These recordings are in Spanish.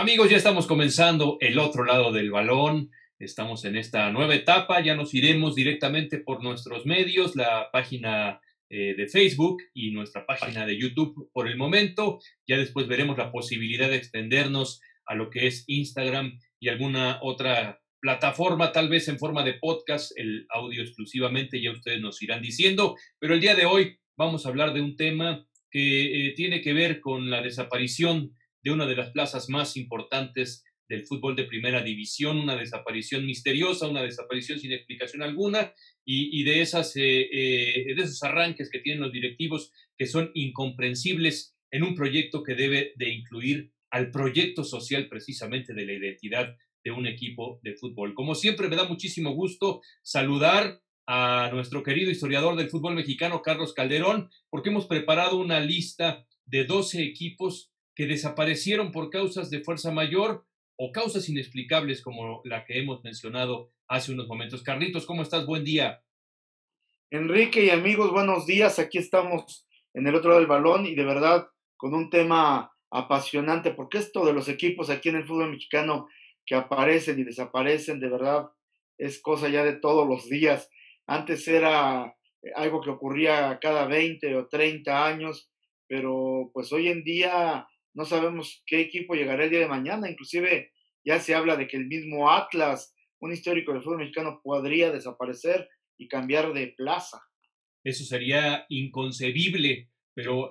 Amigos, ya estamos comenzando el otro lado del balón. Estamos en esta nueva etapa. Ya nos iremos directamente por nuestros medios, la página de Facebook y nuestra página de YouTube por el momento. Ya después veremos la posibilidad de extendernos a lo que es Instagram y alguna otra plataforma, tal vez en forma de podcast, el audio exclusivamente, ya ustedes nos irán diciendo. Pero el día de hoy vamos a hablar de un tema que tiene que ver con la desaparición de una de las plazas más importantes del fútbol de primera división, una desaparición misteriosa, una desaparición sin explicación alguna, y de esos arranques que tienen los directivos que son incomprensibles en un proyecto que debe de incluir al proyecto social precisamente de la identidad de un equipo de fútbol. Como siempre, me da muchísimo gusto saludar a nuestro querido historiador del fútbol mexicano, Carlos Calderón, porque hemos preparado una lista de 12 equipos que desaparecieron por causas de fuerza mayor o causas inexplicables como la que hemos mencionado hace unos momentos. Carlitos, ¿cómo estás? Buen día. Enrique y amigos, buenos días. Aquí estamos en el otro lado del balón y de verdad con un tema apasionante, porque esto de los equipos aquí en el fútbol mexicano que aparecen y desaparecen, de verdad es cosa ya de todos los días. Antes era algo que ocurría cada 20 o 30 años, pero pues hoy en día no sabemos qué equipo llegará el día de mañana. Inclusive ya se habla de que el mismo Atlas, un histórico del fútbol mexicano, podría desaparecer y cambiar de plaza. Eso sería inconcebible, pero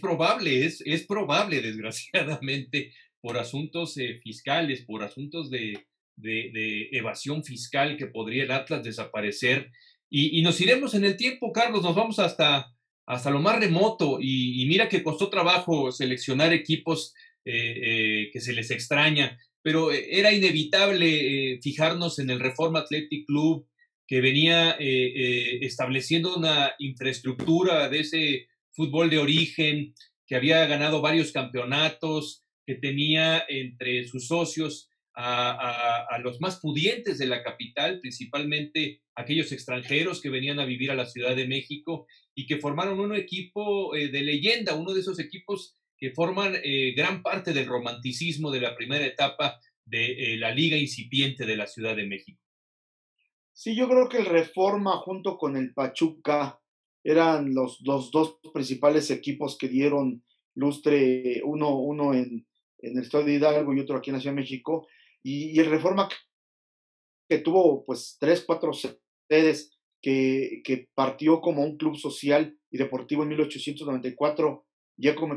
es probable, desgraciadamente, por asuntos fiscales, por asuntos de evasión fiscal, que podría el Atlas desaparecer. Y nos iremos en el tiempo, Carlos, nos vamos hasta lo más remoto. Y mira que costó trabajo seleccionar equipos que se les extraña, pero era inevitable fijarnos en el Reforma Athletic Club, que venía estableciendo una infraestructura de ese fútbol de origen, que había ganado varios campeonatos, que tenía entre sus socios a los más pudientes de la capital, principalmente aquellos extranjeros que venían a vivir a la Ciudad de México y que formaron un equipo de leyenda, uno de esos equipos que forman gran parte del romanticismo de la primera etapa de la liga incipiente de la Ciudad de México. Sí, yo creo que el Reforma junto con el Pachuca eran los dos principales equipos que dieron lustre, uno en el Estado de Hidalgo y otro aquí en la Ciudad de México, y el Reforma que tuvo pues tres, cuatro sedes, que partió como un club social y deportivo en 1894, ya como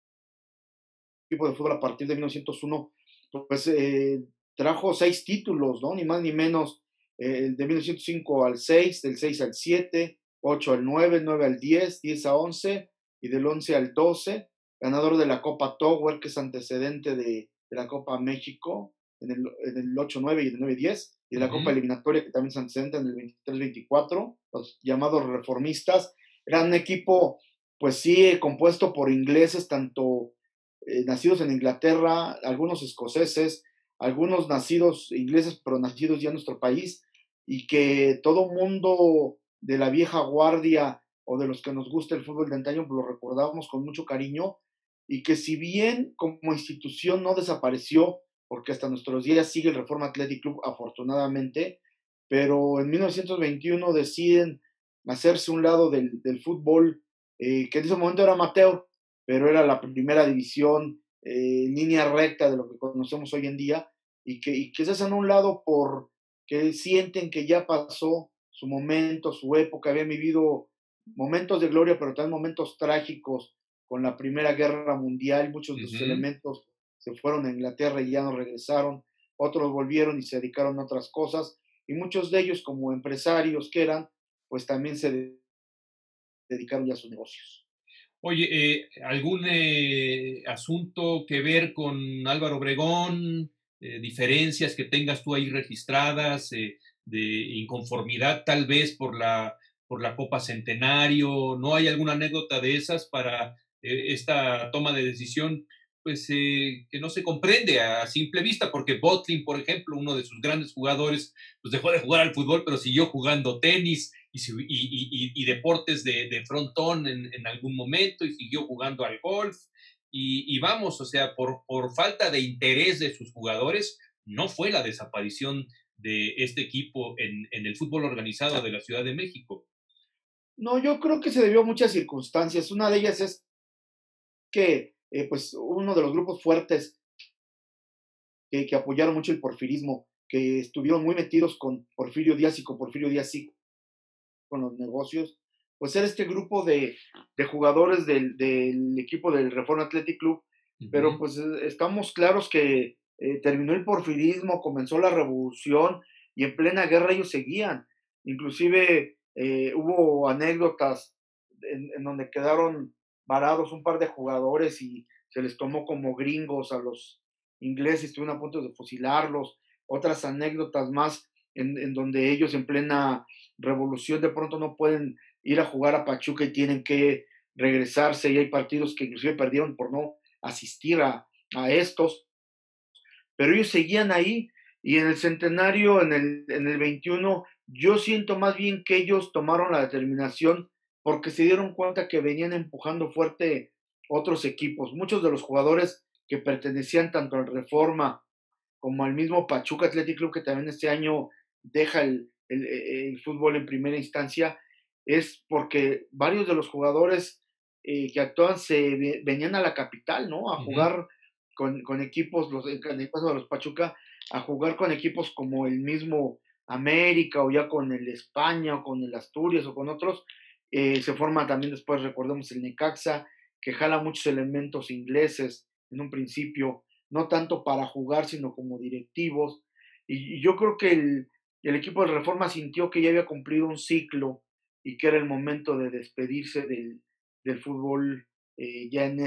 equipo de fútbol a partir de 1901, pues trajo 6 títulos, ¿no? Ni más ni menos, de 1905 al 6, del 6 al 7, 8 al 9, 9 al 10, 10 a 11 y del 11 al 12, ganador de la Copa Tower, que es antecedente de la Copa México en el 8-9 y en el 9-10, y de la Copa Ujú. Eliminatoria, que también es antecedente en el 23-24, los llamados reformistas. Era un equipo, pues sí, compuesto por ingleses, tanto nacidos en Inglaterra, algunos escoceses, algunos nacidos ingleses, pero nacidos ya en nuestro país, y que todo mundo de la vieja guardia o de los que nos gusta el fútbol de antaño, pues lo recordamos con mucho cariño, y que si bien como institución no desapareció, porque hasta nuestros días sigue el Reforma Athletic Club, afortunadamente, pero en 1921 deciden hacerse un lado del fútbol, que en ese momento era amateur, pero era la primera división, línea recta de lo que conocemos hoy en día, y que se hacen a un lado porque sienten que ya pasó su momento, su época, habían vivido momentos de gloria, pero también momentos trágicos con la Primera Guerra Mundial. Muchos de sus Ujú. elementos se fueron a Inglaterra y ya no regresaron, otros volvieron y se dedicaron a otras cosas, y muchos de ellos, como empresarios que eran, pues también se dedicaron ya a sus negocios. Oye, ¿algún asunto que ver con Álvaro Obregón? ¿Diferencias que tengas tú ahí registradas, de inconformidad tal vez por la Copa Centenario? ¿No hay alguna anécdota de esas para esta toma de decisión, pues que no se comprende a simple vista? Porque Botlin, por ejemplo, uno de sus grandes jugadores, pues dejó de jugar al fútbol, pero siguió jugando tenis y deportes de frontón en algún momento, y siguió jugando al golf. y vamos, o sea, por falta de interés de sus jugadores, no fue la desaparición de este equipo en el fútbol organizado de la Ciudad de México. No, yo creo que se debió a muchas circunstancias. Una de ellas es que pues uno de los grupos fuertes que apoyaron mucho el porfirismo, que estuvieron muy metidos con Porfirio Díaz y con Porfirio Díaz sí, con los negocios, pues era este grupo de jugadores del equipo del Reforma Athletic Club, pero pues estamos claros que terminó el porfirismo, comenzó la revolución y en plena guerra ellos seguían. Inclusive hubo anécdotas en donde quedaron varados un par de jugadores y se les tomó como gringos a los ingleses, estuvieron a punto de fusilarlos. Otras anécdotas más en donde ellos en plena revolución de pronto no pueden ir a jugar a Pachuca y tienen que regresarse y hay partidos que inclusive perdieron por no asistir a estos, pero ellos seguían ahí y en el centenario, en el 21, yo siento más bien que ellos tomaron la determinación porque se dieron cuenta que venían empujando fuerte otros equipos. Muchos de los jugadores que pertenecían tanto al Reforma como al mismo Pachuca Athletic Club, que también este año deja el fútbol en primera instancia, es porque varios de los jugadores que actúan venían a la capital, ¿no? A jugar con equipos, en el caso de los Pachuca, a jugar con equipos como el mismo América o ya con el España o con el Asturias o con otros. Se forma también después, recordemos, el Necaxa, que jala muchos elementos ingleses en un principio, no tanto para jugar, sino como directivos. Y yo creo que el equipo de Reforma sintió que ya había cumplido un ciclo y que era el momento de despedirse del fútbol ya en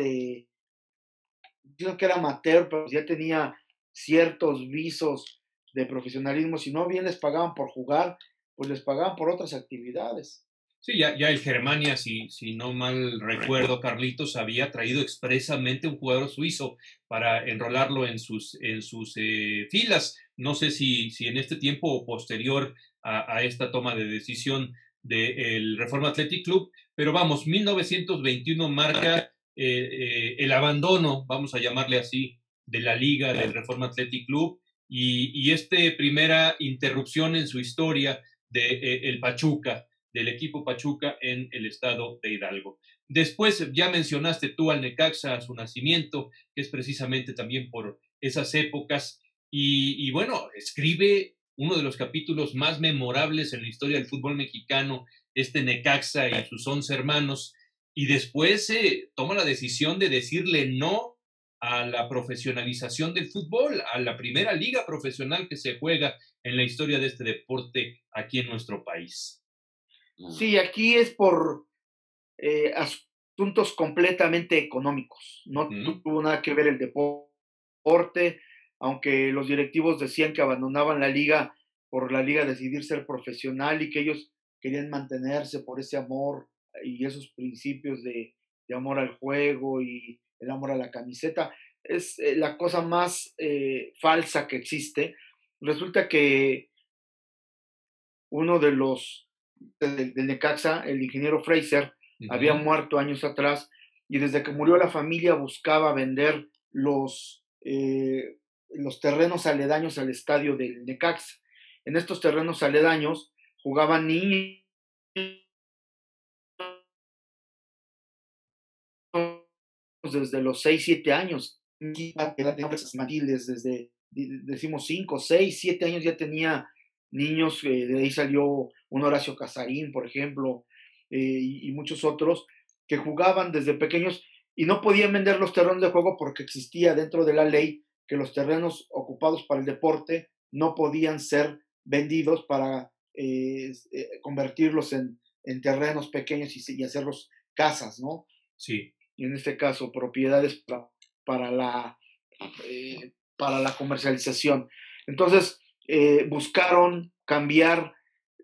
digo que era amateur, pero ya tenía ciertos visos de profesionalismo. Si no bien les pagaban por jugar, pues les pagaban por otras actividades. Sí, ya el Germania, si no mal recuerdo, Carlitos había traído expresamente un jugador suizo para enrolarlo en sus filas. No sé si en este tiempo o posterior a esta toma de decisión del Reforma Athletic Club, pero vamos, 1921 marca el abandono, vamos a llamarle así, de la liga del Reforma Athletic Club y esta primera interrupción en su historia de el Pachuca, del equipo Pachuca en el estado de Hidalgo. Después ya mencionaste tú al Necaxa, a su nacimiento, que es precisamente también por esas épocas, y bueno, escribe uno de los capítulos más memorables en la historia del fútbol mexicano, este Necaxa y sus 11 hermanos, y después toma la decisión de decirle no a la profesionalización del fútbol, a la primera liga profesional que se juega en la historia de este deporte aquí en nuestro país. Sí, aquí es por asuntos completamente económicos. No tuvo nada que ver el deporte, aunque los directivos decían que abandonaban la liga por la liga decidir ser profesional y que ellos querían mantenerse por ese amor y esos principios de amor al juego y el amor a la camiseta. Es la cosa más falsa que existe. Resulta que uno de los del Necaxa, el ingeniero Fraser, había muerto años atrás y desde que murió la familia buscaba vender los terrenos aledaños al estadio del Necaxa. En estos terrenos aledaños jugaban niños desde los 6 7 años, infantiles, desde, decimos 5 6 7 años ya tenía niños, de ahí salió un Horacio Casarín, por ejemplo, y muchos otros que jugaban desde pequeños y no podían vender los terrenos de juego porque existía dentro de la ley que los terrenos ocupados para el deporte no podían ser vendidos para convertirlos en terrenos pequeños y hacerlos casas, ¿no? Sí. Y en este caso propiedades para la, para la comercialización. Entonces, buscaron cambiar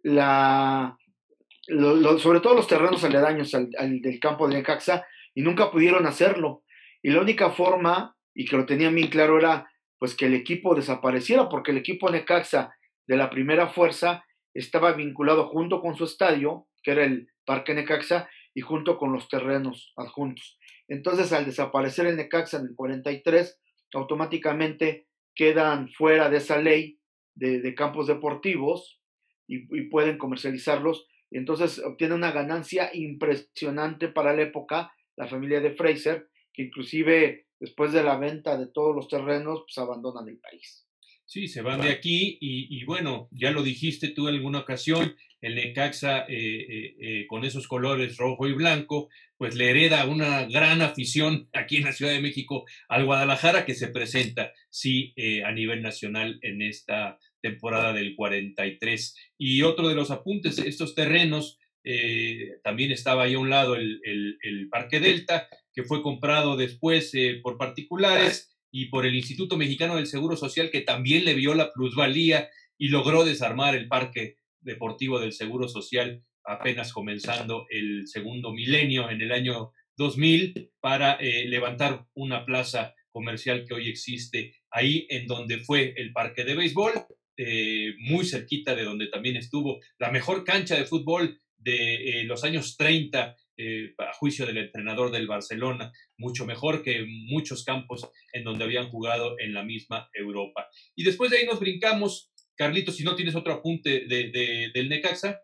sobre todo los terrenos aledaños al del campo de Necaxa y nunca pudieron hacerlo. Y la única forma, y que lo tenían bien claro, era pues que el equipo desapareciera, porque el equipo Necaxa de la primera fuerza estaba vinculado junto con su estadio, que era el Parque Necaxa, y junto con los terrenos adjuntos. Entonces, al desaparecer el Necaxa en el 43, automáticamente quedan fuera de esa ley de campos deportivos y pueden comercializarlos. Y entonces obtiene una ganancia impresionante para la época, la familia de Fraser, que inclusive después de la venta de todos los terrenos, pues abandonan el país. Sí, se van de aquí y bueno, ya lo dijiste tú en alguna ocasión, el Necaxa con esos colores rojo y blanco, pues le hereda una gran afición aquí en la Ciudad de México al Guadalajara que se presenta, sí, a nivel nacional en esta temporada del 43. Y otro de los apuntes, estos terrenos, también estaba ahí a un lado el Parque Delta, que fue comprado después por particulares y por el Instituto Mexicano del Seguro Social, que también le vio la plusvalía y logró desarmar el Parque Deportivo del Seguro Social apenas comenzando el segundo milenio en el año 2000 para levantar una plaza comercial que hoy existe ahí en donde fue el parque de béisbol, muy cerquita de donde también estuvo la mejor cancha de fútbol de los años 30, a juicio del entrenador del Barcelona, mucho mejor que muchos campos en donde habían jugado en la misma Europa. Y después de ahí nos brincamos, Carlitos, si no tienes otro apunte del Necaxa.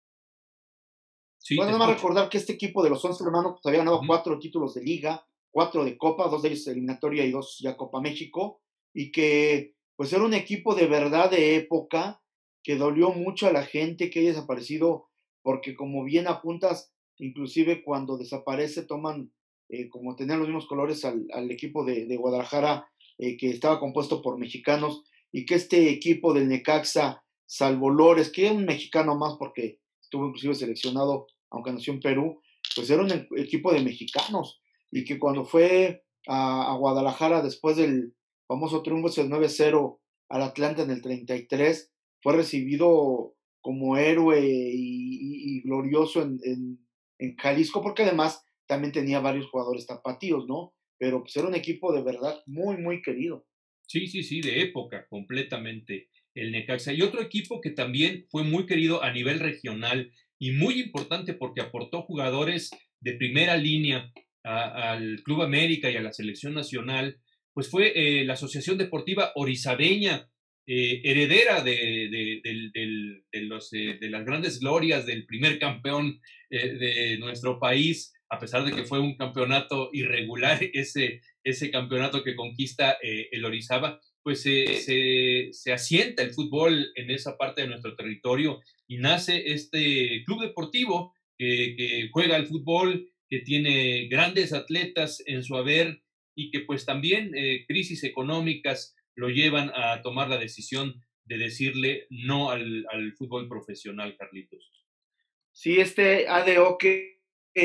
Sí, Bueno, te nada más escucho. recordar que este equipo de los 11 hermanos pues, había ganado 4 títulos de liga, 4 de Copa, 2 de ellos eliminatoria y 2 ya Copa México, y que pues era un equipo de verdad de época, que dolió mucho a la gente que haya desaparecido, porque como bien apuntas, inclusive cuando desaparece toman como tenían los mismos colores al equipo de Guadalajara, que estaba compuesto por mexicanos, y que este equipo del Necaxa, salvo Lores, que era un mexicano más porque estuvo inclusive seleccionado aunque nació en Perú, pues era un equipo de mexicanos y que cuando fue a Guadalajara después del famoso triunfo ese 9-0 al Atlanta en el 33, fue recibido como héroe y glorioso en Jalisco, porque además también tenía varios jugadores tapatíos, ¿no? Pero pues era un equipo de verdad muy, muy querido. Sí, sí, sí, de época, completamente el Necaxa. Y otro equipo que también fue muy querido a nivel regional y muy importante porque aportó jugadores de primera línea al Club América y a la selección nacional, pues fue la Asociación Deportiva Orizabeña, heredera de las grandes glorias del primer campeón de nuestro país, a pesar de que fue un campeonato irregular ese campeonato que conquista el Orizaba, pues se asienta el fútbol en esa parte de nuestro territorio y nace este club deportivo que juega al fútbol, que tiene grandes atletas en su haber y que pues también crisis económicas lo llevan a tomar la decisión de decirle no al fútbol profesional, Carlitos. Sí, este ADO que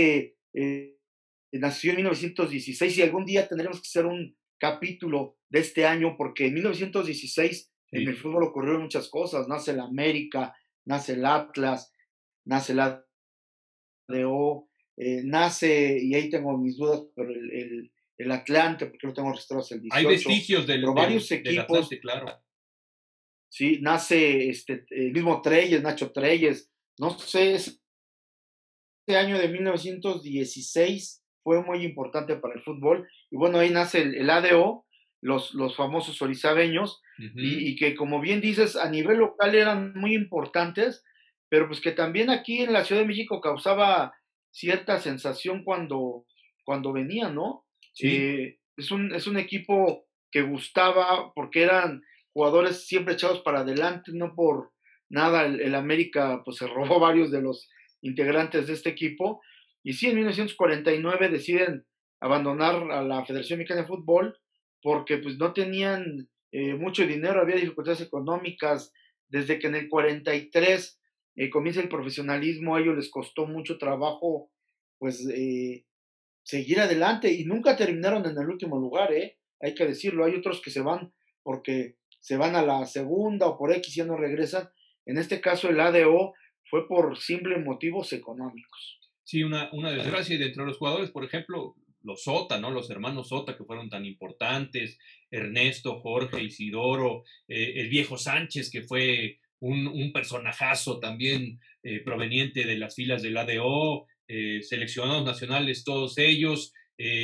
nació en 1916 y algún día tendremos que hacer un capítulo de este año porque en 1916 en Sí. el fútbol ocurrieron muchas cosas. Nace el América, nace el Atlas, nace el ADO, nace, y ahí tengo mis dudas, pero el Atlante, porque lo tengo registrado hasta el Hay 18, vestigios pero varios del equipos, Atlante, claro. sí, nace el mismo Treyes, Nacho Treyes, no sé, este año de 1916 fue muy importante para el fútbol. Y bueno, ahí nace el ADO, los famosos orizabeños, Uh -huh. y que como bien dices, a nivel local eran muy importantes, pero pues que también aquí en la Ciudad de México causaba cierta sensación cuando venían, ¿no? Sí, Es un equipo que gustaba porque eran jugadores siempre echados para adelante, no por nada el América pues se robó varios de los integrantes de este equipo. Y sí, en 1949 deciden abandonar a la Federación Mexicana de Fútbol porque pues no tenían mucho dinero, había dificultades económicas. Desde que en el 43 comienza el profesionalismo, a ellos les costó mucho trabajo pues seguir adelante y nunca terminaron en el último lugar, hay que decirlo. Hay otros que se van porque se van a la segunda o por X ya no regresan. En este caso el ADO fue por simples motivos económicos. sí, una desgracia. Y dentro de los jugadores, por ejemplo, los Sota, ¿no? Los hermanos Sota que fueron tan importantes, Ernesto, Jorge, Isidoro, el viejo Sánchez, que fue un personajazo también proveniente de las filas del ADO, seleccionados nacionales todos ellos.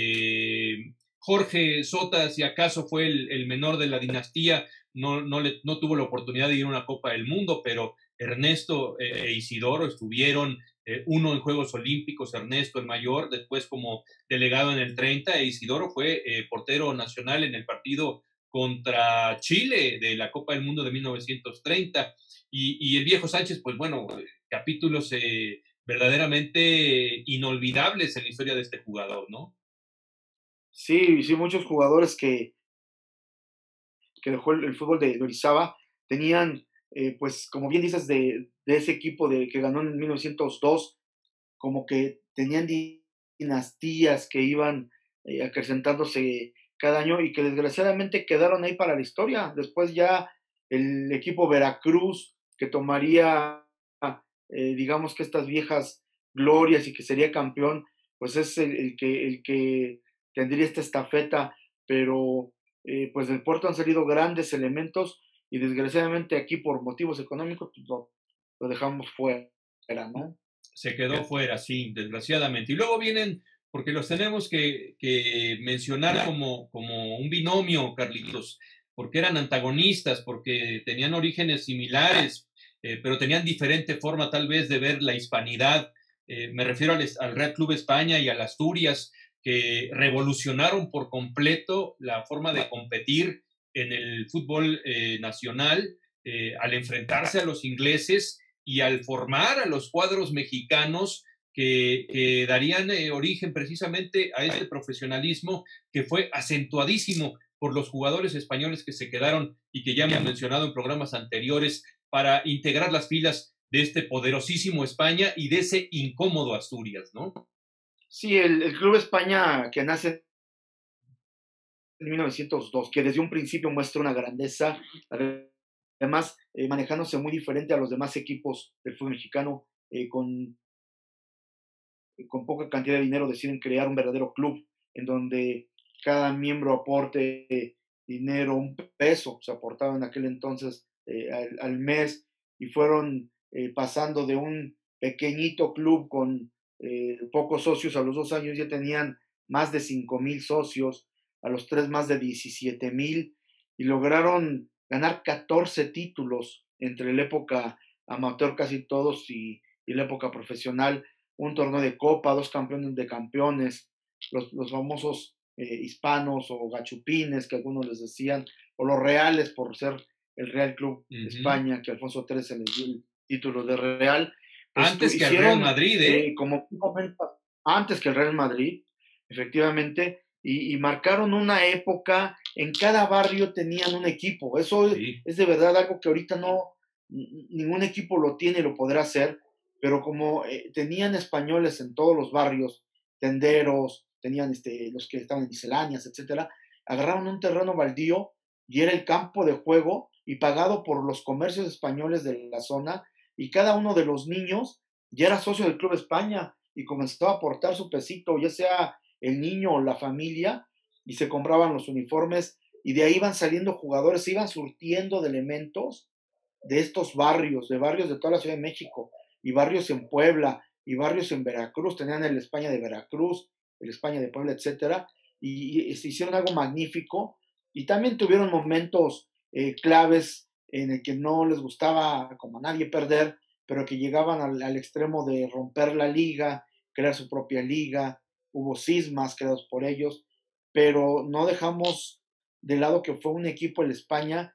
Jorge Sota, si acaso fue el menor de la dinastía, no tuvo la oportunidad de ir a una Copa del Mundo, pero Ernesto e Isidoro estuvieron, uno en Juegos Olímpicos, Ernesto el mayor, después como delegado en el 30, e Isidoro fue portero nacional en el partido contra Chile de la Copa del Mundo de 1930. Y el viejo Sánchez, pues bueno, capítulos verdaderamente inolvidables en la historia de este jugador, ¿no? Sí, sí, muchos jugadores que dejó el fútbol de Orizaba tenían, pues, como bien dices, de ese equipo que ganó en 1902, como que tenían dinastías que iban acrecentándose cada año y que desgraciadamente quedaron ahí para la historia. Después ya el equipo Veracruz, que tomaría, digamos que estas viejas glorias y que sería campeón, pues es el que tendría esta estafeta, pero pues del puerto han salido grandes elementos y desgraciadamente aquí por motivos económicos pues, lo dejamos fuera, ¿no? Se quedó fuera, sí, desgraciadamente. Y luego vienen, porque los tenemos que mencionar como un binomio, Carlitos, porque eran antagonistas, porque tenían orígenes similares, pero tenían diferente forma tal vez de ver la hispanidad. Me refiero al Real Club España y al Asturias, que revolucionaron por completo la forma de competir en el fútbol nacional al enfrentarse a los ingleses y al formar a los cuadros mexicanos que darían origen precisamente a este profesionalismo que fue acentuadísimo por los jugadores españoles que se quedaron y que ya hemos mencionado en programas anteriores para integrar las filas de este poderosísimo España y de ese incómodo Asturias, ¿no? Sí, el Club España que nace en 1902, que desde un principio muestra una grandeza, además manejándose muy diferente a los demás equipos del fútbol mexicano, con poca cantidad de dinero deciden crear un verdadero club en donde cada miembro aporte dinero, un peso, se aportaba en aquel entonces al mes y fueron pasando de un pequeñito club con pocos socios, a los 2 años ya tenían más de 5,000 socios, a los 3 más de 17,000 y lograron ganar 14 títulos entre la época amateur casi todos y la época profesional, un torneo de copa, 2 campeones de campeones, los famosos hispanos o gachupines que algunos les decían, o los reales por ser el Real Club España, que Alfonso XIII les dio el título de Real, pues Antes que al Real hicieron Madrid, ¿eh? como un momento antes que el Real Madrid, efectivamente, y marcaron una época, en cada barrio tenían un equipo, eso Sí. es de verdad algo que ahorita no, ningún equipo lo tiene y lo podrá hacer, pero como tenían españoles en todos los barrios, tenderos, tenían los que estaban en misceláneas, etcétera, agarraron un terreno baldío y era el campo de juego y pagado por los comercios españoles de la zona y cada uno de los niños ya era socio del Club España y comenzó a aportar su pesito, ya sea el niño o la familia, y se compraban los uniformes y de ahí iban saliendo jugadores, se iban surtiendo de elementos de estos barrios, de barrios de toda la Ciudad de México, y barrios en Puebla, y barrios en Veracruz, tenían el España de Veracruz, el España de Puebla, etcétera, y se hicieron algo magnífico, y también tuvieron momentos claves en el que no les gustaba como a nadie perder, pero que llegaban al extremo de romper la liga, crear su propia liga, hubo cismas creados por ellos, pero no dejamos de lado que fue un equipo el España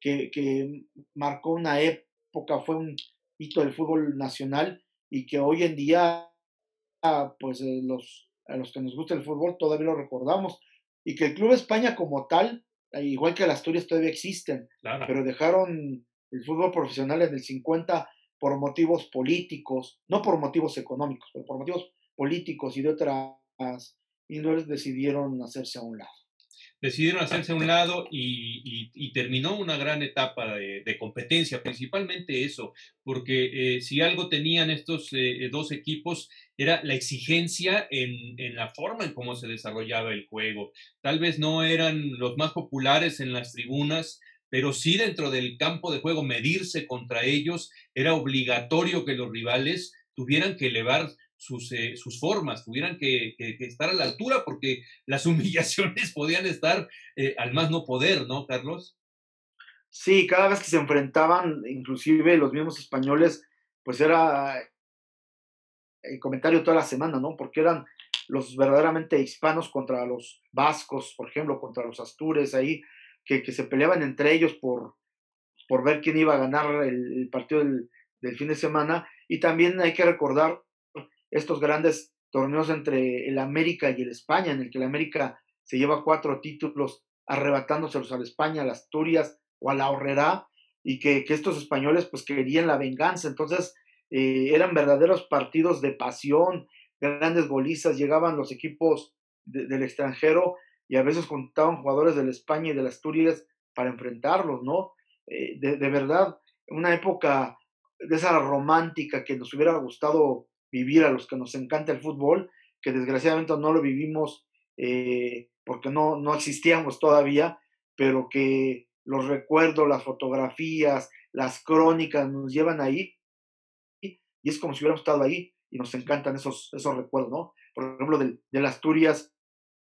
que marcó una época, fue un hito del fútbol nacional y que hoy en día, pues a los que nos gusta el fútbol todavía lo recordamos. Y que el Club España como tal, igual que las Asturias, todavía existen, Claro. pero dejaron el fútbol profesional en el 50 por motivos políticos, no por motivos económicos, pero por motivos políticos y de otras índoles decidieron hacerse a un lado. Decidieron hacerse a un lado y terminó una gran etapa de competencia, principalmente eso, porque si algo tenían estos dos equipos era la exigencia en la forma en cómo se desarrollaba el juego. Tal vez no eran los más populares en las tribunas, pero sí dentro del campo de juego medirse contra ellos, era obligatorio que los rivales tuvieran que elevar sus formas, tuvieran que estar a la altura porque las humillaciones podían estar al más no poder, ¿no, Carlos? Sí, cada vez que se enfrentaban, inclusive los mismos españoles, pues era el comentario toda la semana, ¿no? Porque eran los verdaderamente hispanos contra los vascos, por ejemplo, contra los astures ahí, que se peleaban entre ellos por ver quién iba a ganar el partido del fin de semana. Y también hay que recordar estos grandes torneos entre el América y el España, en el que el América se lleva 4 títulos arrebatándoselos al España, a las Asturias o a la Horrera, y que estos españoles pues querían la venganza. Entonces eran verdaderos partidos de pasión, grandes golizas, llegaban los equipos del extranjero y a veces contaban jugadores del España y de las Asturias para enfrentarlos, ¿no? De verdad, una época de esa romántica que nos hubiera gustado vivir a los que nos encanta el fútbol, que desgraciadamente no lo vivimos porque no existíamos todavía, pero que los recuerdos, las fotografías, las crónicas nos llevan ahí y es como si hubiéramos estado ahí y nos encantan esos recuerdos, ¿no? Por ejemplo, del Asturias,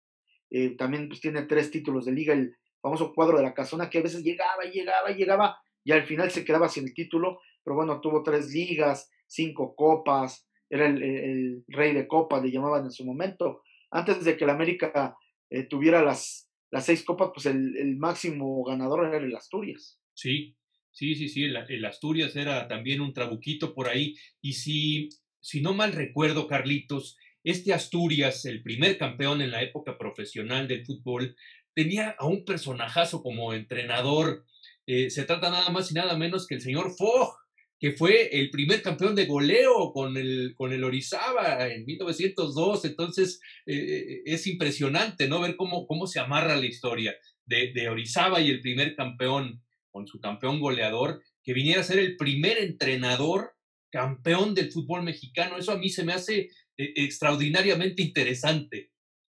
también pues, tiene 3 títulos de liga, el famoso cuadro de la casona que a veces llegaba y al final se quedaba sin el título, pero bueno, tuvo 3 ligas, 5 copas, era el rey de copas, le llamaban en su momento. Antes de que el América tuviera las 6 copas, pues el máximo ganador era el Asturias. Sí, sí, el Asturias era también un trabuquito por ahí. Y si no mal recuerdo, Carlitos, este Asturias, el primer campeón en la época profesional del fútbol, tenía a un personajazo como entrenador. Se trata nada más y nada menos que el señor Fogg, que fue el primer campeón de goleo con el Orizaba en 1902. Entonces, es impresionante, ¿no? Ver cómo se amarra la historia de Orizaba y el primer campeón con su campeón goleador, que viniera a ser el primer entrenador campeón del fútbol mexicano. Eso a mí se me hace extraordinariamente interesante.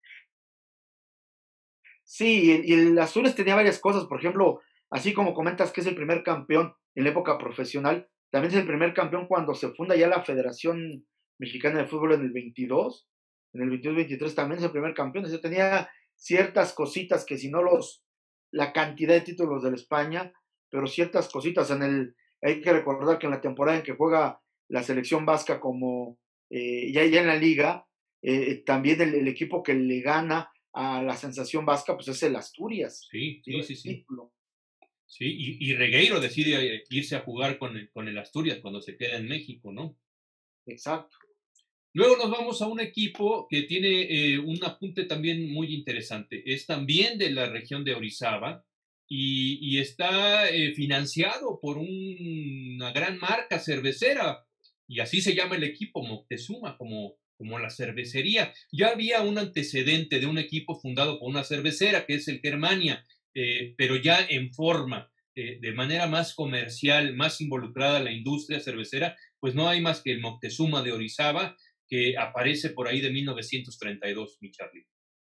Sí, y el Asturias tenía varias cosas, por ejemplo, así como comentas que es el primer campeón en la época profesional, también es el primer campeón cuando se funda ya la Federación Mexicana de Fútbol en el 22-23 también es el primer campeón, o sea, tenía ciertas cositas que si no la cantidad de títulos de la España, pero ciertas cositas hay que recordar que en la temporada en que juega la selección vasca como ya en la liga, también el equipo que le gana a la sensación vasca, pues es el Asturias, Sí, lleva sí, el sí, sí. título. Sí, y Regueiro decide irse a jugar con el Asturias cuando se queda en México, ¿no? Exacto. Luego nos vamos a un equipo que tiene un apunte también muy interesante. Es también de la región de Orizaba y está financiado por una gran marca cervecera. Y así se llama el equipo, Moctezuma, como la cervecería. Ya había un antecedente de un equipo fundado por una cervecera, que es el Germania, pero ya en forma, de manera más comercial, más involucrada en la industria cervecera, pues no hay más que el Moctezuma de Orizaba, que aparece por ahí de 1932, mi Charlie.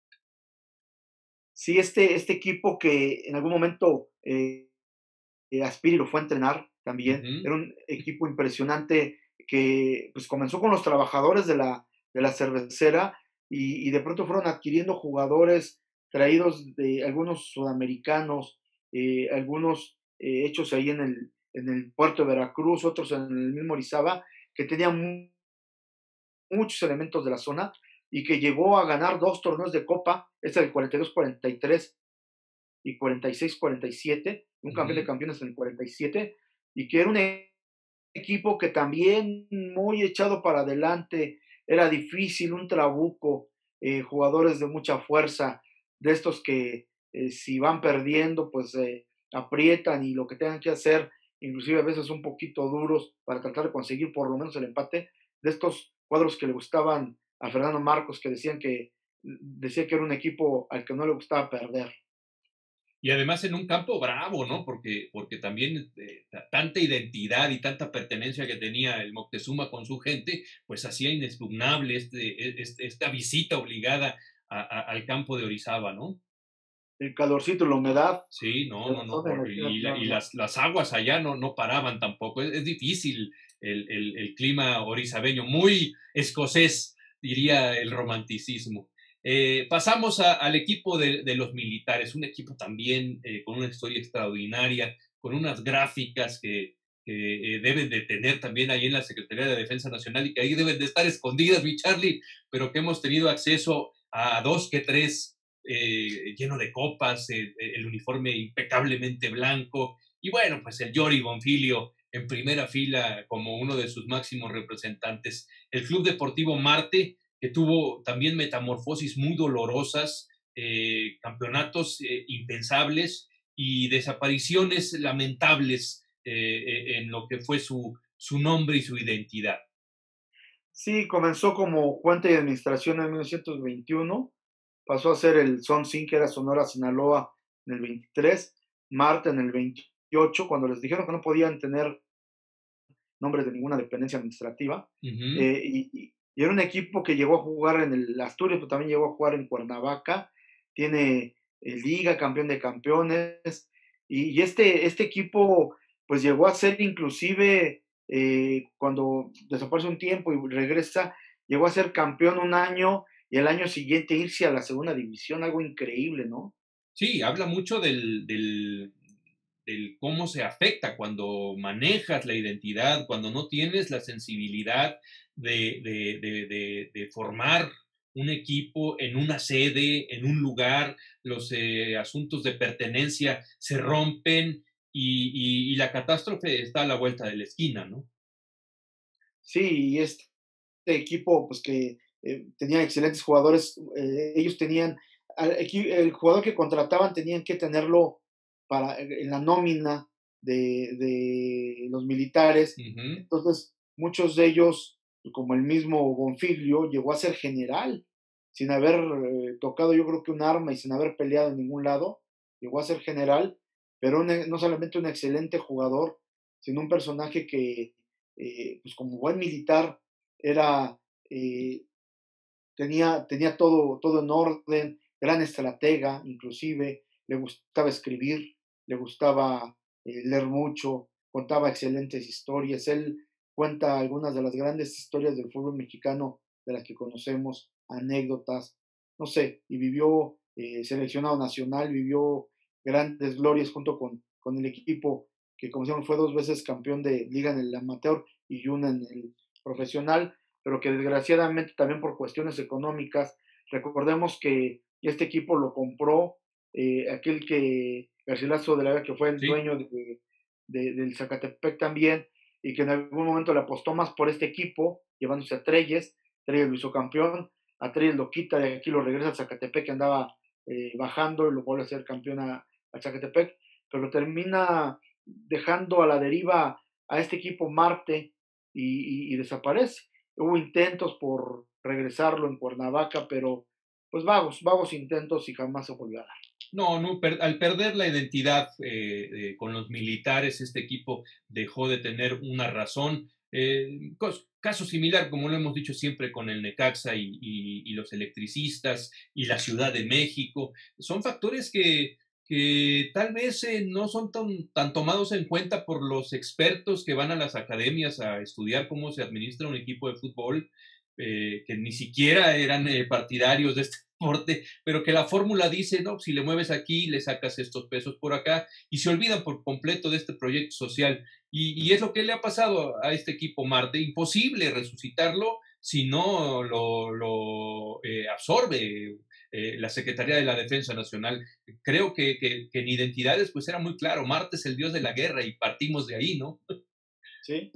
Sí, este equipo que en algún momento Aspiri lo fue a entrenar también, Ujú. era un equipo impresionante que pues comenzó con los trabajadores de la cervecera y de pronto fueron adquiriendo jugadores traídos de algunos sudamericanos, algunos hechos ahí en el puerto de Veracruz, otros en el mismo Orizaba, que tenían muchos elementos de la zona y que llegó a ganar 2 torneos de copa, este del 42-43 y 46-47, un campeón de Ujú. campeones en el 47, y que era un equipo que también muy echado para adelante, era difícil, un trabuco, jugadores de mucha fuerza, de estos que si van perdiendo, pues aprietan y lo que tengan que hacer, inclusive a veces un poquito duros para tratar de conseguir por lo menos el empate, de estos cuadros que le gustaban a Fernando Marcos, que decía que era un equipo al que no le gustaba perder. Y además en un campo bravo, ¿no? Porque también tanta identidad y tanta pertenencia que tenía el Moctezuma con su gente, pues hacía inexpugnable esta visita obligada al campo de Orizaba, ¿no? El calorcito, la humedad Sí, de no, la no, no. zona, imagínate Y nada más. las aguas allá no paraban tampoco. Es difícil el clima orizabeño, muy escocés, diría el romanticismo. Pasamos al equipo de los militares, un equipo también con una historia extraordinaria, con unas gráficas que deben de tener también ahí en la Secretaría de Defensa Nacional y que ahí deben de estar escondidas, mi Charlie, pero que hemos tenido acceso a dos que tres lleno de copas, el uniforme impecablemente blanco y bueno, pues el Yori Bonfilio en primera fila como uno de sus máximos representantes. El Club Deportivo Marte, que tuvo también metamorfosis muy dolorosas, campeonatos impensables y desapariciones lamentables en lo que fue su nombre y su identidad. Sí, comenzó como cuenta de administración en 1921, pasó a ser el SONSIN, que era Sonora, Sinaloa, en el 23, Marte en el 28, cuando les dijeron que no podían tener nombres de ninguna dependencia administrativa. Uh -huh. Y era un equipo que llegó a jugar en el Asturias, pero también llegó a jugar en Cuernavaca. Tiene Liga, campeón de campeones. Y este equipo, pues llegó a ser inclusive, cuando desaparece un tiempo y regresa, llegó a ser campeón un año y el año siguiente irse a la segunda división, algo increíble, ¿no? Sí, habla mucho del cómo se afecta cuando manejas la identidad, cuando no tienes la sensibilidad de formar un equipo en una sede, en un lugar, los asuntos de pertenencia se rompen y la catástrofe está a la vuelta de la esquina, ¿no? Sí, y este equipo, pues que tenía excelentes jugadores, ellos tenían, el jugador que contrataban tenían que tenerlo en la nómina de los militares, Uh -huh. entonces muchos de ellos, como el mismo Bonfiglio, llegó a ser general, sin haber tocado yo creo que un arma y sin haber peleado en ningún lado, llegó a ser general, pero no solamente un excelente jugador, sino un personaje que, pues como buen militar, era, eh, tenía todo en orden, gran estratega, inclusive, le gustaba escribir, le gustaba leer mucho, contaba excelentes historias. Él cuenta algunas de las grandes historias del fútbol mexicano de las que conocemos, anécdotas, no sé, y vivió seleccionado nacional, vivió grandes glorias junto con el equipo que, como decíamos, fue dos veces campeón de liga en el amateur y una en el profesional, pero que desgraciadamente también por cuestiones económicas, recordemos que este equipo lo compró aquel que, Garcilaso de la Vega, que fue el Sí. dueño del Zacatepec también, y que en algún momento le apostó más por este equipo, llevándose a Treyes lo hizo campeón, a Treyes lo quita de aquí, lo regresa al Zacatepec, que andaba bajando, y lo vuelve a ser campeón al Zacatepec, pero lo termina dejando a la deriva a este equipo Marte y desaparece. Hubo intentos por regresarlo en Cuernavaca, pero pues vagos intentos y jamás se volvió a dar. No, no, al perder la identidad con los militares, este equipo dejó de tener una razón. Caso similar, como lo hemos dicho siempre, con el Necaxa y los electricistas y la Ciudad de México. Son factores que tal vez no son tan tomados en cuenta por los expertos que van a las academias a estudiar cómo se administra un equipo de fútbol, que ni siquiera eran partidarios de este deporte, pero que la fórmula dice, no, si le mueves aquí, le sacas estos pesos por acá, y se olvidan por completo de este proyecto social. Y es lo que le ha pasado a este equipo Marte, imposible resucitarlo si no lo absorbe la Secretaría de la Defensa Nacional. Creo que en identidades pues era muy claro, Marte es el dios de la guerra y partimos de ahí, ¿no? Sí,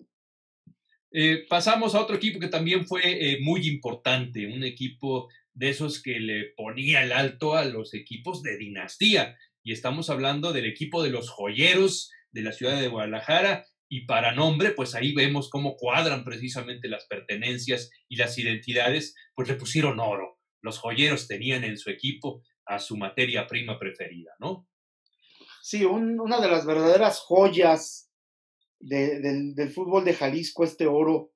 Pasamos a otro equipo que también fue muy importante, un equipo de esos que le ponía el alto a los equipos de dinastía. Y estamos hablando del equipo de los joyeros de la ciudad de Guadalajara. Y para nombre, pues ahí vemos cómo cuadran precisamente las pertenencias y las identidades, pues le pusieron oro. Los joyeros tenían en su equipo a su materia prima preferida, ¿no? sí, una de las verdaderas joyas del fútbol de Jalisco, este oro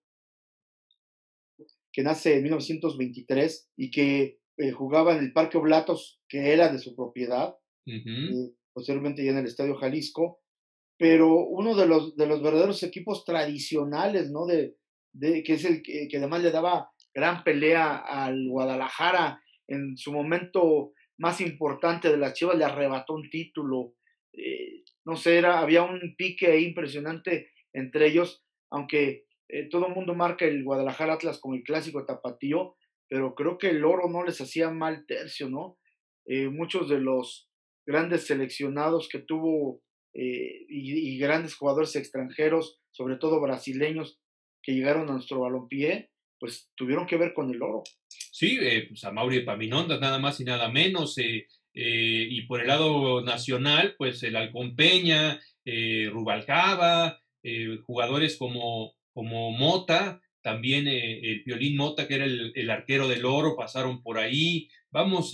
que nace en 1923 y que jugaba en el Parque Oblatos, que era de su propiedad, Uh -huh. posteriormente ya en el Estadio Jalisco. pero uno de los verdaderos equipos tradicionales, ¿no? Que es el que además le daba gran pelea al Guadalajara en su momento más importante de las Chivas, le arrebató un título. No sé, había un pique ahí impresionante entre ellos, aunque todo el mundo marca el Guadalajara Atlas como el clásico tapatío, pero creo que el Oro no les hacía mal tercio, ¿no? Muchos de los grandes seleccionados que tuvo y grandes jugadores extranjeros, sobre todo brasileños, que llegaron a nuestro balompié, pues tuvieron que ver con el Oro. Sí, pues a Mauri Epaminondas, nada más y nada menos. Y por el lado nacional, pues el Halcón Peña, Rubalcaba, jugadores como Mota, también el Piolín Mota, que era el arquero del Oro, pasaron por ahí. Vamos,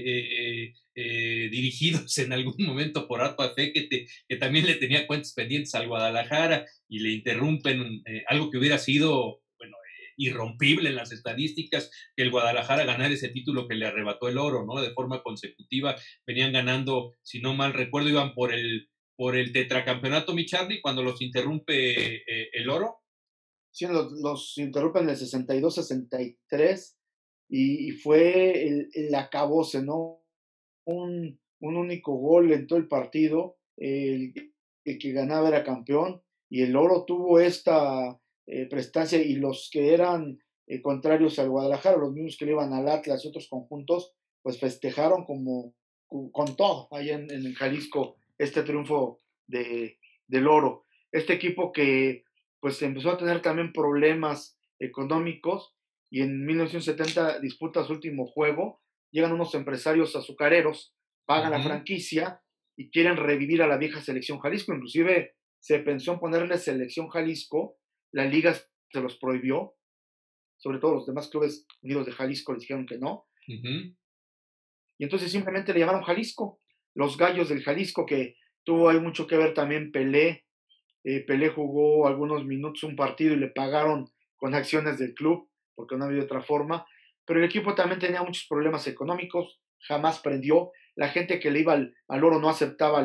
dirigidos en algún momento por Arpa Fekete, que también le tenía cuentas pendientes al Guadalajara y le interrumpen algo que hubiera sido, bueno, irrompible en las estadísticas, que el Guadalajara ganara ese título que le arrebató el Oro, ¿no? De forma consecutiva, venían ganando, si no mal recuerdo, iban por el tetracampeonato, mi Charlie, cuando los interrumpe el Oro. Sí, los interrumpen en el 62-63 y fue el acabose, ¿no? Un único gol en todo el partido, el que ganaba era campeón y el Oro tuvo esta prestancia y los que eran contrarios al Guadalajara, los mismos que le iban al Atlas y otros conjuntos, pues festejaron como con todo ahí en Jalisco este triunfo del Oro. Este equipo que pues empezó a tener también problemas económicos y en 1970 disputa su último juego, llegan unos empresarios azucareros, pagan la franquicia y quieren revivir a la vieja selección Jalisco, inclusive se pensó en ponerle selección Jalisco, la liga se los prohibió, sobre todo los demás clubes unidos de Jalisco les dijeron que no, y entonces simplemente le llamaron Jalisco, los Gallos del Jalisco, que tuvo ahí mucho que ver también Pelé. Pelé jugó algunos minutos un partido y le pagaron con acciones del club, porque no había otra forma. Pero el equipo también tenía muchos problemas económicos, jamás prendió. La gente que le iba al Oro no aceptaba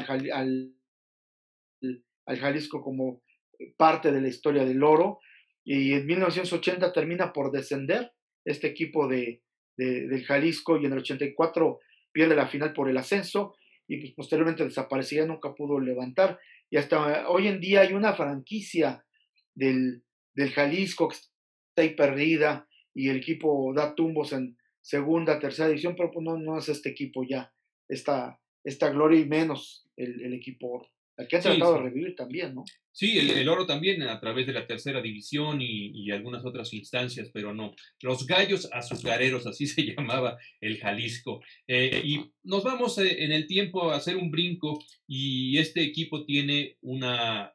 al Jalisco como parte de la historia del Oro. Y en 1980 termina por descender este equipo del Jalisco y en el 84 pierde la final por el ascenso y pues posteriormente desaparecía, nunca pudo levantar. Y hasta hoy en día hay una franquicia del Jalisco que está ahí perdida y el equipo da tumbos en segunda, tercera división, pero pues no es este equipo ya, esta gloria y menos el equipo al que han Sí, tratado de sí. revivir también, ¿no? Sí, el Oro también a través de la tercera división y algunas otras instancias, pero no. Los Gallos Azucareros, así se llamaba el Jalisco. Y nos vamos en el tiempo a hacer un brinco y este equipo tiene una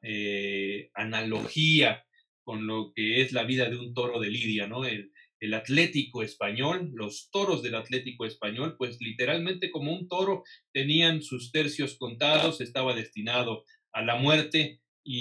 analogía con lo que es la vida de un toro de lidia, ¿no? El Atlético Español, los toros del Atlético Español, pues literalmente como un toro tenían sus tercios contados, estaba destinado a la muerte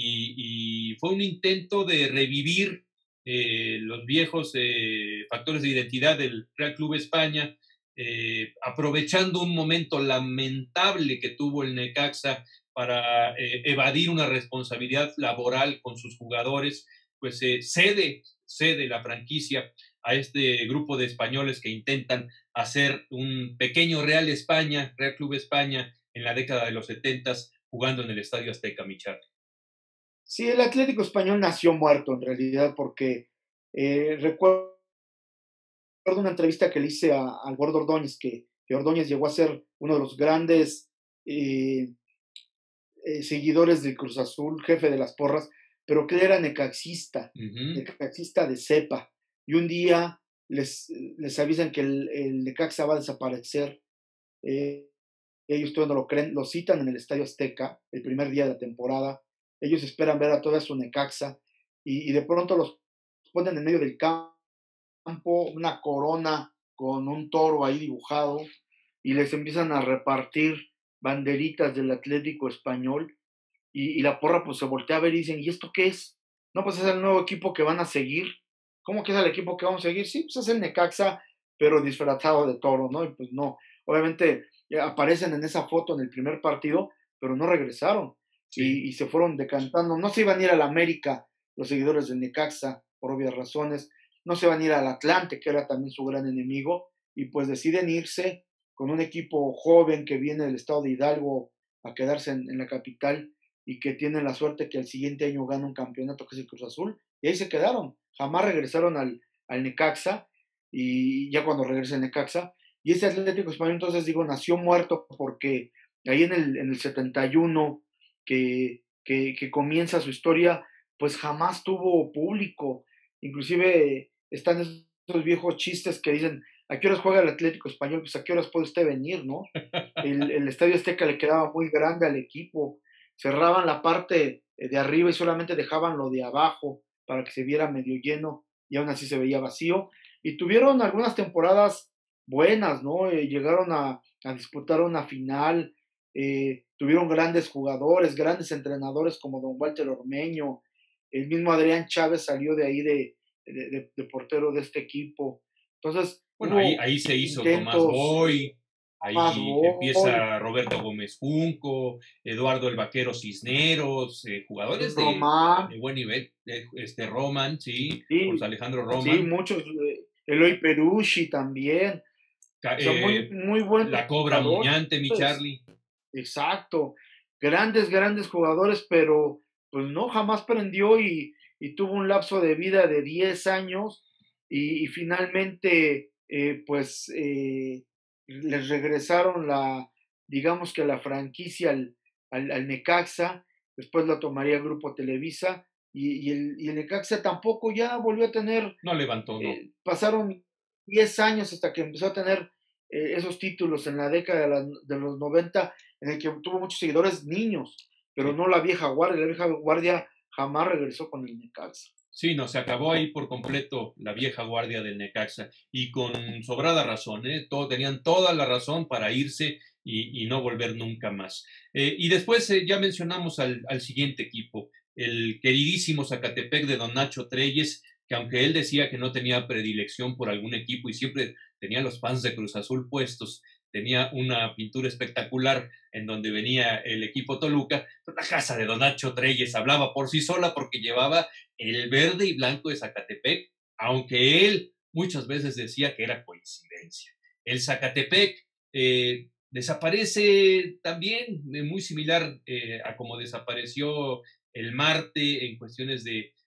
y fue un intento de revivir los viejos factores de identidad del Real Club España, aprovechando un momento lamentable que tuvo el Necaxa para evadir una responsabilidad laboral con sus jugadores, pues cede la franquicia a este grupo de españoles que intentan hacer un pequeño Real España, Real Club España, en la década de los 70 jugando en el Estadio Azteca, Michal. Sí, el Atlético Español nació muerto en realidad porque recuerdo una entrevista que le hice al Gordo Ordóñez, que Ordóñez llegó a ser uno de los grandes eh, seguidores del Cruz Azul, jefe de las porras, pero que él era necaxista de cepa. Y un día les avisan que el Necaxa va a desaparecer. Eh, ellos todavía no lo creen, lo citan en el Estadio Azteca el primer día de la temporada. Ellos esperan ver a toda su Necaxa y de pronto los ponen en medio del campo, una corona con un toro ahí dibujado y les empiezan a repartir banderitas del Atlético Español y la porra pues se voltea a ver y dicen, ¿y esto qué es? No, pues es el nuevo equipo que van a seguir. ¿Cómo que es el equipo que vamos a seguir? Sí, pues es el Necaxa, pero disfrazado de toro, ¿no? Y pues no, obviamente aparecen en esa foto en el primer partido, pero no regresaron. Sí. y se fueron decantando. No se iban a ir al América los seguidores del Necaxa, por obvias razones, no se van a ir al Atlante, que era también su gran enemigo, y pues deciden irse con un equipo joven que viene del estado de Hidalgo a quedarse en la capital y que tienen la suerte que el siguiente año gana un campeonato que es el Cruz Azul, y ahí se quedaron, jamás regresaron al Necaxa, y ya cuando regresa el Necaxa, y ese Atlético Español, entonces digo, nació muerto porque ahí en el 71 que comienza su historia, pues jamás tuvo público. Inclusive están esos viejos chistes que dicen, ¿a qué horas juega el Atlético Español? Pues a qué horas puede usted venir, ¿no? El Estadio Azteca le quedaba muy grande al equipo. Cerraban la parte de arriba y solamente dejaban lo de abajo para que se viera medio lleno y aún así se veía vacío. Y tuvieron algunas temporadas buenas, ¿no? Llegaron a disputar una final, tuvieron grandes jugadores, grandes entrenadores como don Walter Ormeño, el mismo Adrián Chávez salió de ahí de portero de este equipo. Entonces, Bueno, ahí, hubo ahí se hizo Tomás intentos, Boy, más ahí Boy, empieza Roberto Gómez Junco, Eduardo el Vaquero Cisneros, jugadores Román, de buen nivel, Roman, sí, sí, José Alejandro sí, Roman, muchos, Eloy Perucci también, Ca- o sea, muy, eh, muy buenos la Cobra jugadores, Muñante, mi Charlie. exacto, grandes, grandes jugadores, pero pues no, jamás prendió y tuvo un lapso de vida de 10 años y finalmente pues les regresaron digamos que la franquicia al Necaxa, después la tomaría Grupo Televisa y el Necaxa tampoco ya volvió a tener, No levantó, no. pasaron 10 años hasta que empezó a tener esos títulos en la década de los 90 en el que tuvo muchos seguidores niños, pero Sí. no la vieja guardia jamás regresó con el Necaxa. Sí, no, se acabó ahí por completo la vieja guardia del Necaxa y con sobrada razón, ¿eh? Tenían toda la razón para irse y no volver nunca más. Y después ya mencionamos al siguiente equipo, el queridísimo Zacatepec de don Nacho Treyes, que aunque él decía que no tenía predilección por algún equipo y siempre tenía los fans de Cruz Azul puestos, tenía una pintura espectacular en donde venía el equipo Toluca, la casa de don Nacho Treyes hablaba por sí sola porque llevaba el verde y blanco de Zacatepec, aunque él muchas veces decía que era coincidencia. El Zacatepec desaparece también, muy similar a como desapareció el Marte en cuestiones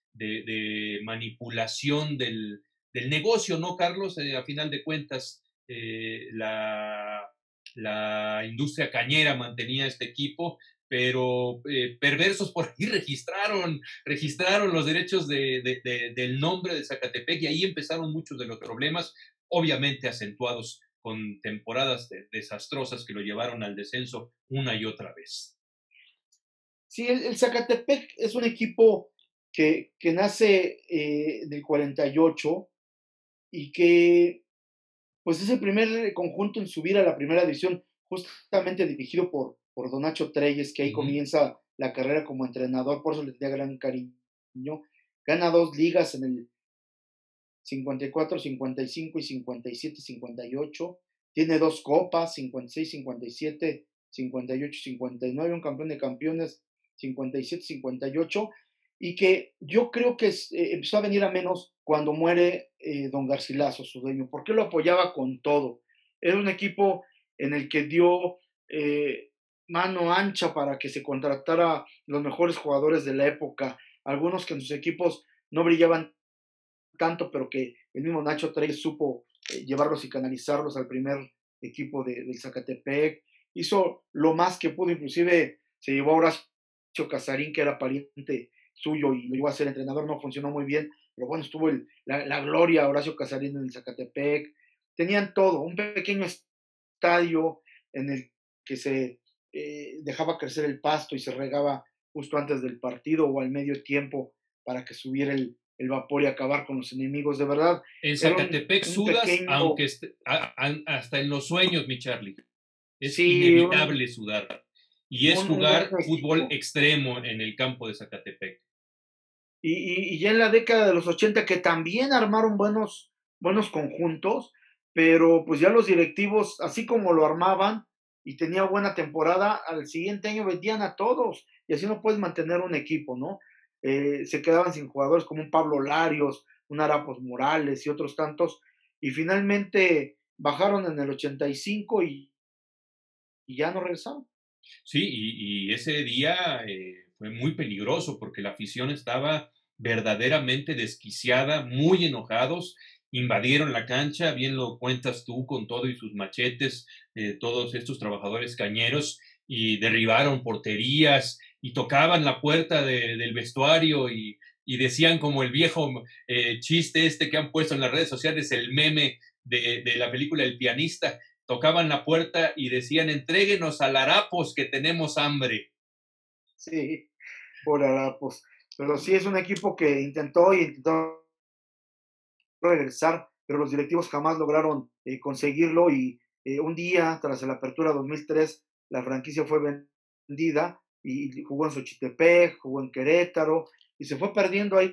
de manipulación del negocio, ¿no, Carlos? A final de cuentas, la industria cañera mantenía este equipo, pero perversos por ahí registraron los derechos del nombre de Zacatepec y ahí empezaron muchos de los problemas, obviamente acentuados con temporadas desastrosas que lo llevaron al descenso una y otra vez. Sí, el Zacatepec es un equipo que nace del 48 y que pues es el primer conjunto en subir a la primera división, justamente dirigido por Don Nacho Treyes, que ahí Uh -huh. comienza la carrera como entrenador, por eso le tenía gran cariño. Gana 2 ligas en el 54, 55 y 57, 58. Tiene 2 copas, 56, 57, 58, 59, un campeón de campeones, 57, 58. Y que yo creo que empezó a venir a menos cuando muere don Garcilaso, su dueño, porque lo apoyaba con todo. Era un equipo en el que dio mano ancha para que se contratara los mejores jugadores de la época, algunos que en sus equipos no brillaban tanto, pero que el mismo Nacho Treyes supo llevarlos y canalizarlos al primer equipo del Zacatepec. Hizo lo más que pudo, inclusive se llevó a Horacio Casarín, que era pariente suyo, y lo llevó a ser entrenador, no funcionó muy bien, pero bueno, estuvo la gloria Horacio Casarín en el Zacatepec. Tenían todo, un pequeño estadio en el que se dejaba crecer el pasto y se regaba justo antes del partido o al medio tiempo para que subiera el vapor y acabar con los enemigos. De verdad, En era Zacatepec un sudas, pequeño, aunque hasta en los sueños, mi Charlie. Es sí, inevitable sudar. Y es un gran jugar fútbol equipo. extremo en el campo de Zacatepec. Y ya en la década de los 80 que también armaron buenos conjuntos, pero pues ya los directivos, así como lo armaban y tenía buena temporada, al siguiente año vendían a todos. y así no puedes mantener un equipo, ¿no? Se quedaban sin jugadores como un Pablo Larios, un Arapos Morales y otros tantos, y finalmente bajaron en el 85 y ya no regresaron. Sí, y ese día fue muy peligroso porque la afición estaba verdaderamente desquiciada, muy enojados, invadieron la cancha, bien lo cuentas tú, con todo y sus machetes, todos estos trabajadores cañeros, y derribaron porterías y tocaban la puerta del vestuario y decían como el viejo chiste este que han puesto en las redes sociales, el meme de la película El pianista, tocaban la puerta y decían, entréguenos al harapos que tenemos hambre. Sí, por Arapos. Pero sí es un equipo que intentó regresar, pero los directivos jamás lograron conseguirlo y un día, tras la apertura 2003, la franquicia fue vendida y jugó en Xochitepec, jugó en Querétaro y se fue perdiendo ahí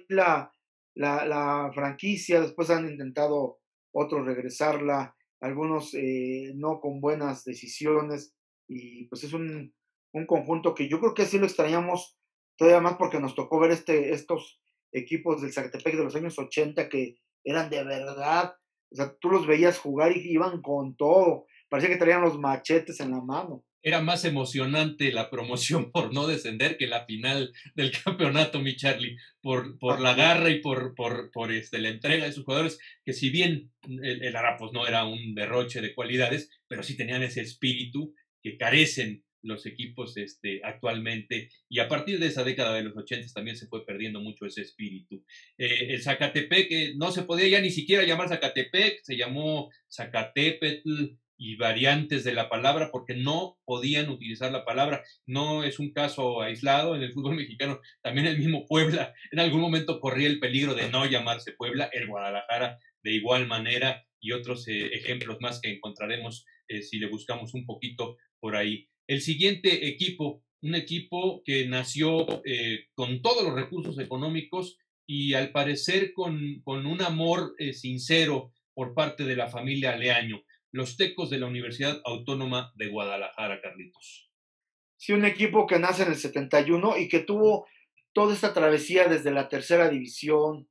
la franquicia. Después han intentado otros regresarla, algunos no con buenas decisiones y pues es un conjunto que yo creo que sí lo extrañamos todavía más porque nos tocó ver estos equipos del Zacatepec de los años 80 que eran de verdad, o sea, tú los veías jugar y iban con todo, parecía que traían los machetes en la mano. Era más emocionante la promoción por no descender que la final del campeonato, mi Charlie, por la Así es. garra y la entrega de sus jugadores, que si bien el Arapos no era un derroche de cualidades, pero sí tenían ese espíritu que carecen los equipos actualmente, y a partir de esa década de los 80 también se fue perdiendo mucho ese espíritu. El Zacatepec no se podía ya ni siquiera llamar Zacatepec, se llamó Zacatepetl y variantes de la palabra porque no podían utilizar la palabra. No es un caso aislado en el fútbol mexicano. También el mismo Puebla en algún momento corría el peligro de no llamarse Puebla, el Guadalajara de igual manera, y otros ejemplos más que encontraremos si le buscamos un poquito por ahí. El siguiente equipo, un equipo que nació con todos los recursos económicos y al parecer con un amor sincero por parte de la familia Leaño, los Tecos de la Universidad Autónoma de Guadalajara, Carlitos. Sí, un equipo que nace en el 71 y que tuvo toda esta travesía desde la tercera división,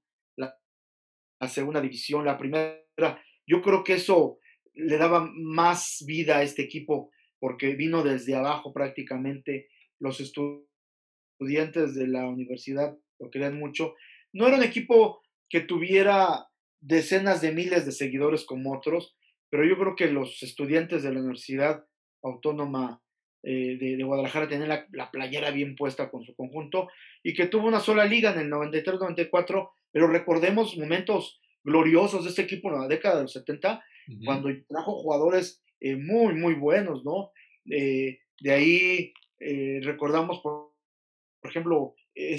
la segunda división, la primera. Yo creo que eso le daba más vida a este equipo porque vino desde abajo prácticamente. Los estudiantes de la universidad lo querían mucho. No era un equipo que tuviera decenas de miles de seguidores como otros, pero yo creo que los estudiantes de la Universidad Autónoma de Guadalajara tenían la playera bien puesta con su conjunto y que tuvo una sola liga en el 93-94, pero recordemos momentos gloriosos de este equipo en la década de los 70, Uh -huh. cuando trajo jugadores muy, muy buenos, ¿no? De ahí recordamos, por ejemplo,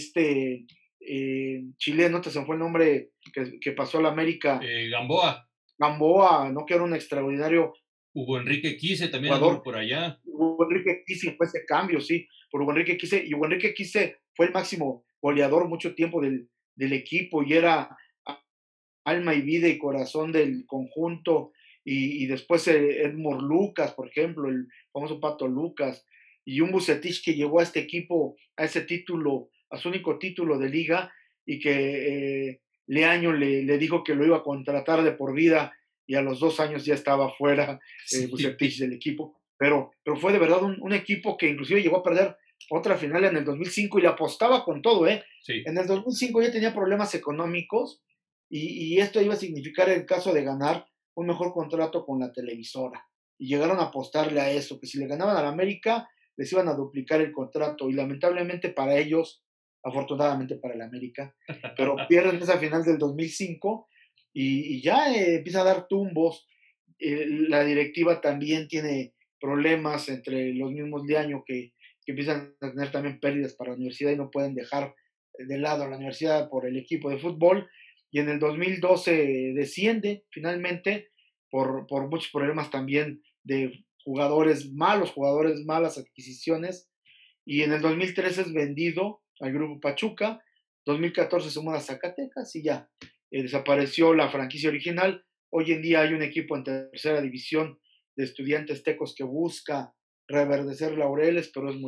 chileno, te se me fue el nombre, que pasó a la América, Gamboa. Gamboa, ¿no? Que era un extraordinario Hugo Enrique Quise también anduvo jugador. por allá. Hugo Enrique Quise fue ese cambio, sí, por Hugo Enrique Quise, y Hugo Enrique Quise fue el máximo goleador mucho tiempo del equipo y era alma y vida y corazón del conjunto, y después Edmond Lucas, por ejemplo, el famoso Pato Lucas, y un Bucetich que llevó a este equipo a ese título, a su único título de liga, y que Leaño le dijo que lo iba a contratar de por vida, y a los 2 años ya estaba fuera Sí, Bucetich del equipo, pero fue de verdad un equipo que inclusive llegó a perder otra final en el 2005 y le apostaba con todo, ¿eh? sí. En el 2005 ya tenía problemas económicos y esto iba a significar, el caso de ganar, un mejor contrato con la televisora. Y llegaron a apostarle a eso, que si le ganaban a la América, les iban a duplicar el contrato. Y lamentablemente para ellos, afortunadamente para el América, pero pierden esa final del 2005 y ya empieza a dar tumbos. La directiva también tiene problemas entre los mismos de año que empiezan a tener también pérdidas para la universidad y no pueden dejar de lado a la universidad por el equipo de fútbol y en el 2012 desciende finalmente por muchos problemas también de jugadores, malas adquisiciones, y en el 2013 es vendido al Grupo Pachuca, 2014 se muda a Zacatecas y ya desapareció la franquicia original. Hoy en día hay un equipo en tercera división de Estudiantes Tecos que busca reverdecer laureles, pero es muy complicado.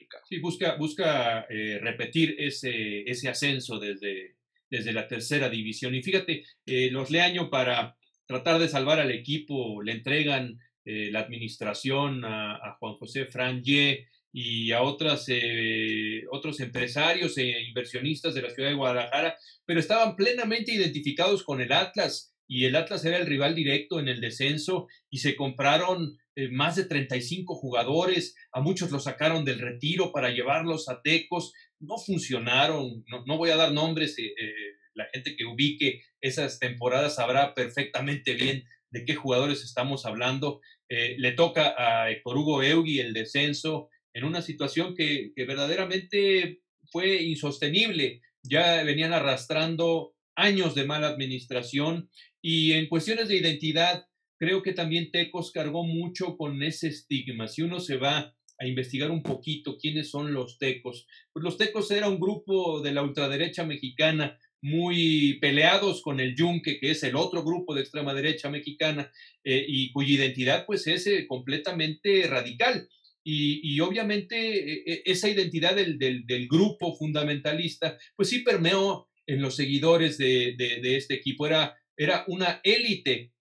complicado. Sí, busca repetir ese ascenso desde la tercera división. Y fíjate, los Leaño para tratar de salvar al equipo le entregan la administración a Juan José Frangé y a otros empresarios e inversionistas de la ciudad de Guadalajara, pero estaban plenamente identificados con el Atlas y el Atlas era el rival directo en el descenso y se compraron más de 35 jugadores, a muchos los sacaron del retiro para llevarlos a Tecos, no funcionaron, no voy a dar nombres, la gente que ubique esas temporadas sabrá perfectamente bien de qué jugadores estamos hablando. Le toca a Héctor Hugo Eugui el descenso en una situación que verdaderamente fue insostenible. Ya venían arrastrando años de mala administración y en cuestiones de identidad, creo que también Tecos cargó mucho con ese estigma. Si uno se va a investigar un poquito quiénes son los Tecos, pues los Tecos era un grupo de la ultraderecha mexicana muy peleados con el Yunque, que es el otro grupo de extrema derecha mexicana, y cuya identidad pues es completamente radical. Y obviamente esa identidad del grupo fundamentalista, pues sí permeó en los seguidores de este equipo. Era una élite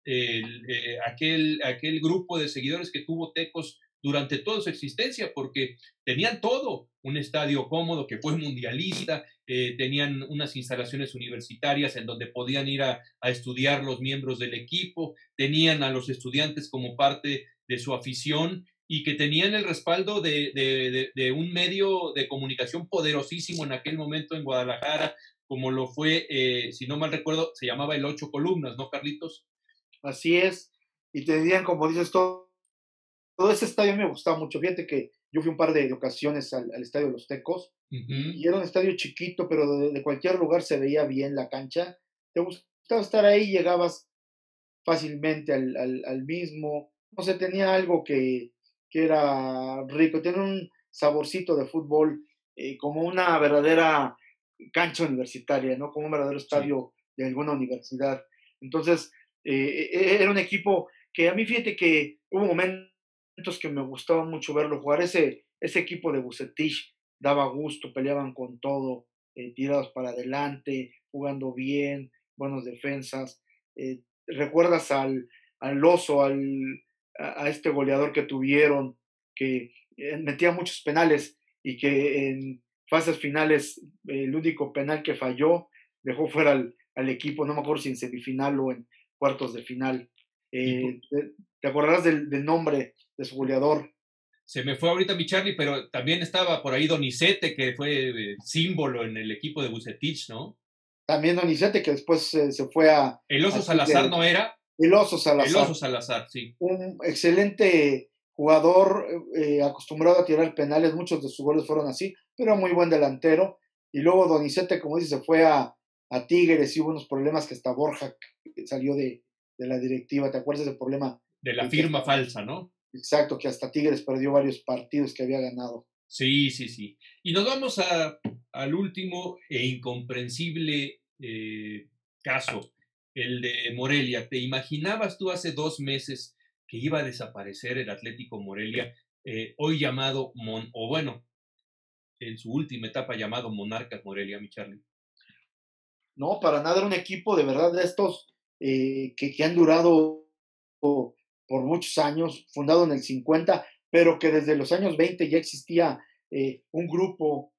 aquel grupo de seguidores que tuvo Tecos durante toda su existencia, porque tenían todo, un estadio cómodo que fue mundialista, tenían unas instalaciones universitarias en donde podían ir a estudiar los miembros del equipo, tenían a los estudiantes como parte de su afición y que tenían el respaldo de un medio de comunicación poderosísimo en aquel momento en Guadalajara, como lo fue, si no mal recuerdo, se llamaba el Ocho Columnas, ¿no, Carlitos? Así es, y te dirían, como dices, todo ese estadio me gustaba mucho. Fíjate que yo fui un par de ocasiones al estadio de los Tecos y era un estadio chiquito, pero de cualquier lugar se veía bien la cancha. Te gustaba estar ahí, llegabas fácilmente al mismo. No sé, tenía algo que era rico, tiene un saborcito de fútbol, como una verdadera cancha universitaria, ¿no? Como un verdadero Sí. estadio de alguna universidad. Entonces, era un equipo que a mí, fíjate que hubo momentos que me gustaba mucho verlo jugar. Ese equipo de Bucetich daba gusto, peleaban con todo, tirados para adelante, jugando bien, buenos defensas. ¿Recuerdas al Oso, a este goleador que tuvieron, que metía muchos penales y que en fases finales el único penal que falló dejó fuera al equipo, no me acuerdo si en semifinal o en cuartos de final? Y por, ¿Te acordarás del nombre de su goleador? se me fue ahorita mi Charlie, pero también estaba por ahí Donizete, que fue símbolo en el equipo de Bucetich, ¿no? También Donizete, que después se fue El Oso a Salazar Tigres. no era. El Oso El Oso Salazar, Salazar, sí. un excelente jugador, acostumbrado a tirar penales, muchos de sus goles fueron así, pero muy buen delantero. Y luego Donizete, como dice, se fue a Tigres y hubo unos problemas que hasta Borja salió de la directiva. ¿Te acuerdas del problema? De la Que firma falsa, ¿no? exacto, que hasta Tigres perdió varios partidos que había ganado. Sí, sí, sí. Y nos vamos al último e incomprensible caso, el de Morelia. ¿Te imaginabas tú hace 2 meses que iba a desaparecer el Atlético Morelia, hoy llamado, o bueno, en su última etapa llamado Monarcas Morelia, mi Charlie? No, para nada, era un equipo de verdad de estos que han durado por muchos años, fundado en el 50, pero que desde los años 20 ya existía un grupo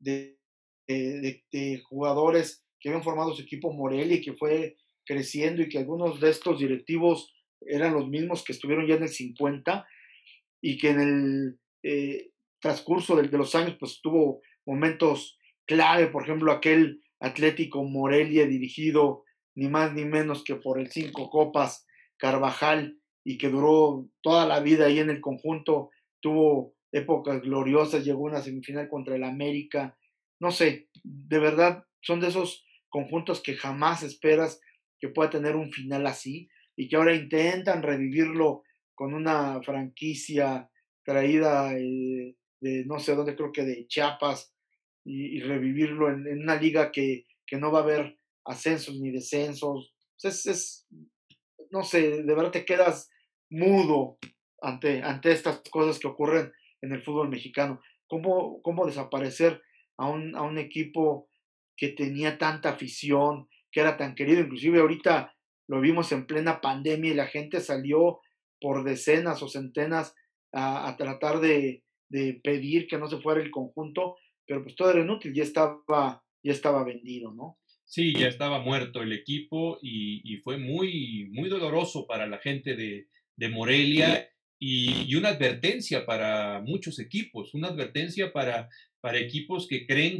de jugadores que habían formado su equipo Morelia y que fue creciendo y que algunos de estos directivos eran los mismos que estuvieron ya en el 50 y que en el transcurso de los años pues tuvo momentos clave, por ejemplo aquel Atlético Morelia dirigido ni más ni menos que por el Cinco Copas Carvajal y que duró toda la vida ahí en el conjunto, tuvo épocas gloriosas, llegó a una semifinal contra el América, no sé, de verdad son de esos conjuntos que jamás esperas que pueda tener un final así y que ahora intentan revivirlo con una franquicia traída de no sé dónde, creo que de Chiapas, y revivirlo en una liga que no va a haber ascensos ni descensos. No sé, de verdad te quedas mudo ante estas cosas que ocurren en el fútbol mexicano. cómo desaparecer a un equipo que tenía tanta afición, que era tan querido. Inclusive ahorita lo vimos en plena pandemia y la gente salió por decenas o centenas a tratar de pedir que no se fuera el conjunto, pero pues todo era inútil, ya estaba vendido, ¿no? Sí, ya estaba muerto el equipo y fue muy, muy doloroso para la gente de Morelia y una advertencia para muchos equipos, una advertencia para equipos que creen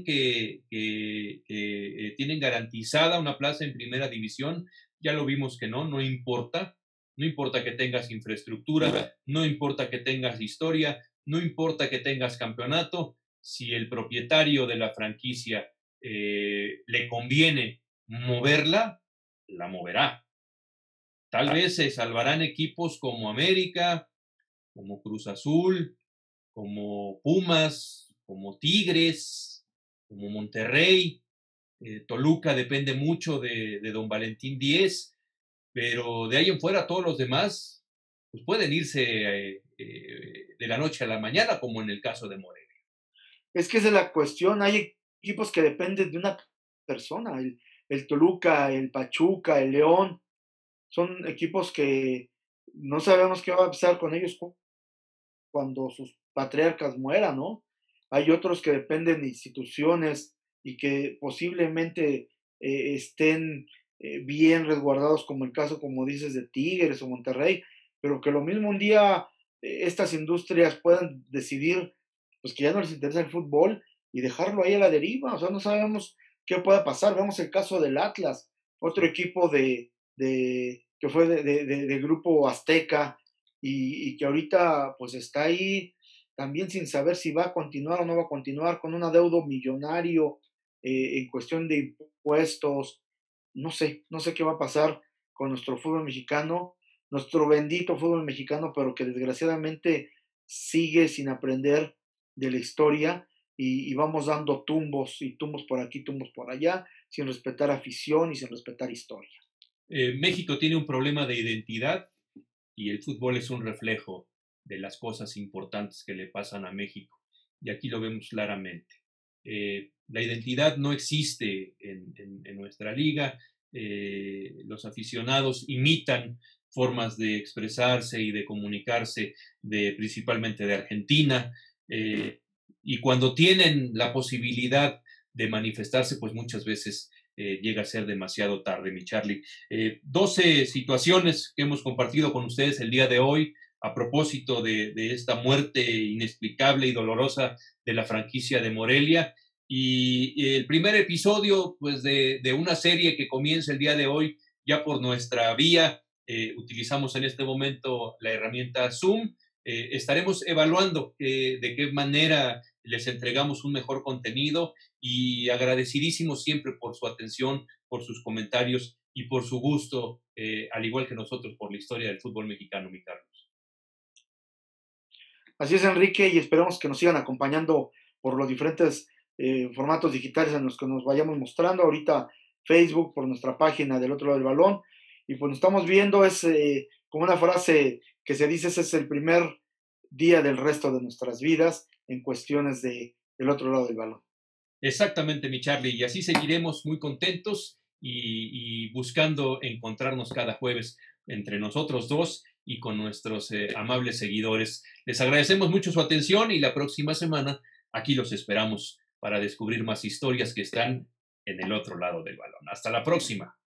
que tienen garantizada una plaza en primera división. Ya lo vimos que no, no importa. No importa que tengas infraestructura, no importa que tengas historia, no importa que tengas campeonato, si el propietario de la franquicia le conviene moverla, la moverá. Tal vez se salvarán equipos como América, como Cruz Azul, como Pumas, como Tigres, como Monterrey. Toluca depende mucho de don Valentín Díez, pero de ahí en fuera todos los demás pues pueden irse de la noche a la mañana, como en el caso de Morelia. Es que esa es la cuestión, hay equipos que dependen de una persona, el Toluca, el Pachuca, el León, son equipos que no sabemos qué va a pasar con ellos cuando sus patriarcas mueran, ¿no? Hay otros que dependen de instituciones y que posiblemente estén bien resguardados, como el caso, como dices, de Tigres o Monterrey, pero que lo mismo un día estas industrias puedan decidir pues que ya no les interesa el fútbol y dejarlo ahí a la deriva, o sea, no sabemos qué pueda pasar. Vemos el caso del Atlas, otro equipo que fue de grupo Azteca, y que ahorita pues está ahí también sin saber si va a continuar o no va a continuar, con un adeudo millonario en cuestión de impuestos. No sé qué va a pasar con nuestro fútbol mexicano, nuestro bendito fútbol mexicano, pero que desgraciadamente sigue sin aprender de la historia y vamos dando tumbos y tumbos por aquí, tumbos por allá, sin respetar afición y sin respetar historia. México tiene un problema de identidad y el fútbol es un reflejo de las cosas importantes que le pasan a México. Y aquí lo vemos claramente. La identidad no existe en nuestra liga. Los aficionados imitan formas de expresarse y de comunicarse, principalmente de Argentina. Y cuando tienen la posibilidad de manifestarse, pues muchas veces llega a ser demasiado tarde, mi Charlie. 12 situaciones que hemos compartido con ustedes el día de hoy a propósito de esta muerte inexplicable y dolorosa de la franquicia de Morelia. Y el primer episodio pues, de una serie que comienza el día de hoy ya por nuestra vía. Utilizamos en este momento la herramienta Zoom. Estaremos evaluando de qué manera les entregamos un mejor contenido y agradecidísimos siempre por su atención, por sus comentarios y por su gusto, al igual que nosotros, por la historia del fútbol mexicano, mi Carlos. Así es, Enrique, y esperamos que nos sigan acompañando por los diferentes formatos digitales en los que nos vayamos mostrando. Ahorita Facebook, por nuestra página del otro lado del balón. Y pues nos estamos viendo, es como una frase que se dice, ese es el primer día del resto de nuestras vidas en cuestiones del otro lado del balón. Exactamente, mi Charlie, y así seguiremos muy contentos y buscando encontrarnos cada jueves entre nosotros dos y con nuestros amables seguidores. Les agradecemos mucho su atención y la próxima semana aquí los esperamos para descubrir más historias que están en el otro lado del balón. Hasta la próxima.